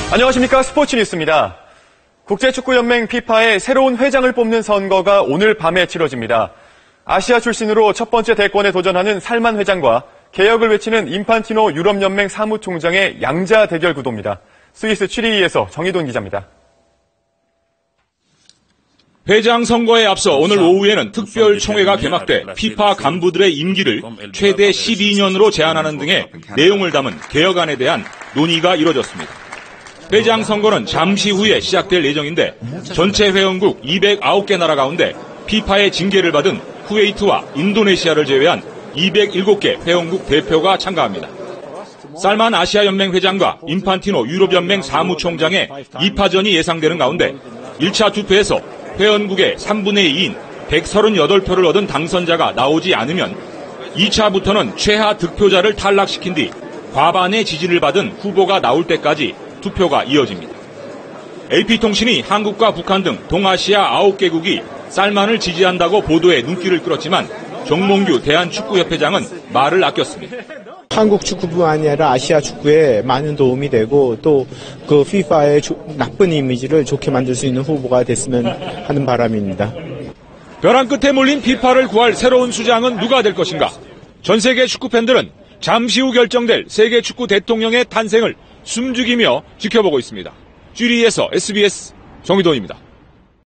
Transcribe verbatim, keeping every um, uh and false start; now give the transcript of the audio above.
안녕하십니까. 스포츠 뉴스입니다. 국제축구연맹 피파의 새로운 회장을 뽑는 선거가 오늘 밤에 치러집니다. 아시아 출신으로 첫 번째 대권에 도전하는 살만 회장과 개혁을 외치는 인판티노 유럽연맹 사무총장의 양자 대결 구도입니다. 스위스 취리히에서 정희돈 기자입니다. 회장 선거에 앞서 오늘 오후에는 특별총회가 개막돼 피파 간부들의 임기를 최대 십이 년으로 제한하는 등의 내용을 담은 개혁안에 대한 논의가 이뤄졌습니다. 회장 선거는 잠시 후에 시작될 예정인데 전체 회원국 이백구 개 나라 가운데 피파의 징계를 받은 쿠웨이트와 인도네시아를 제외한 이백칠 개 회원국 대표가 참가합니다. 살만 아시아연맹 회장과 인판티노 유럽연맹 사무총장의 이 파전이 예상되는 가운데 일 차 투표에서 회원국의 삼분의 이인 백삼십팔 표를 얻은 당선자가 나오지 않으면 이 차부터는 최하 득표자를 탈락시킨 뒤 과반의 지지를 받은 후보가 나올 때까지 투표가 이어집니다. 에이피통신이 한국과 북한 등 동아시아 아홉 개국이 살만을 지지한다고 보도에 눈길을 끌었지만 정몽규 대한축구협회장은 말을 아꼈습니다. 한국 축구뿐만 아니라 아시아 축구에 많은 도움이 되고 또 그 피파의 나쁜 이미지를 좋게 만들 수 있는 후보가 됐으면 하는 바람입니다. 벼랑 끝에 몰린 피파를 구할 새로운 수장은 누가 될 것인가? 전 세계 축구 팬들은 잠시 후 결정될 세계 축구 대통령의 탄생을 숨죽이며 지켜보고 있습니다. 취리히에서 에스비에스 정희돈입니다.